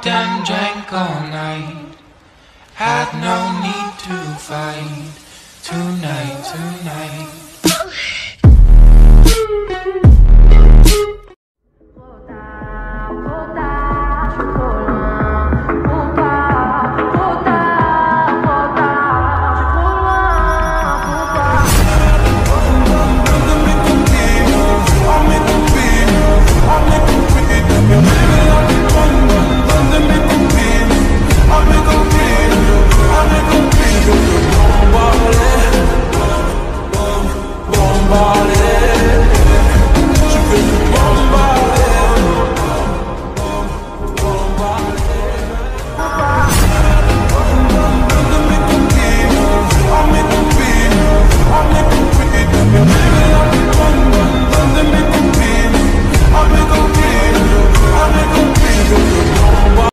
Smoked and drank all night. Had no need to fight. Tonight, tonight.